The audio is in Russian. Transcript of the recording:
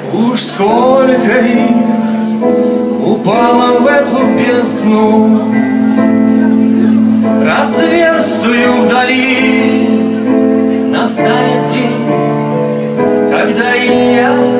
Уж сколько их упало в эту бездну, разверстую вдали. Настанет день, когда и я